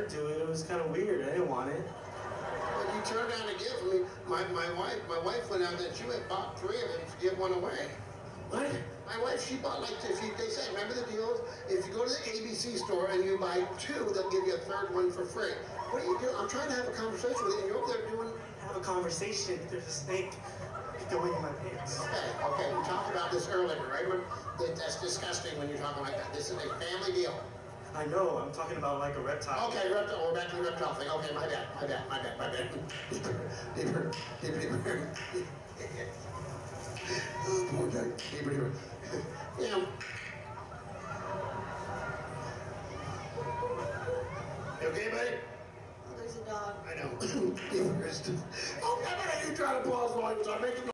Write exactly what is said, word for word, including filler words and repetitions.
her do it. It was kind of weird. I didn't want it. But you turned down a gift for me. My, my wife my wife went out that you had bought three of them to give one away. What? My wife, she bought like, if you, they said, remember the deals? If you go to the A B C store and you buy two, they'll give you a third one for free. What are you doing? I'm trying to have a conversation with you, and you're over there doing... Have a conversation. There's a snake going in my pants. Okay, okay, we talked about this earlier, right? That, that's disgusting when you're talking like that. This is a family deal. I know, I'm talking about like a reptile. Okay, reptile, we're back to the reptile thing. Okay, my bad, my bad, my bad, my bad. Deeper, deeper, deeper, deeper. Oh, poor guy. Deeper, deeper. Yeah. You okay, buddy? There's a dog. I know. Oh, how about you try to pause while you're making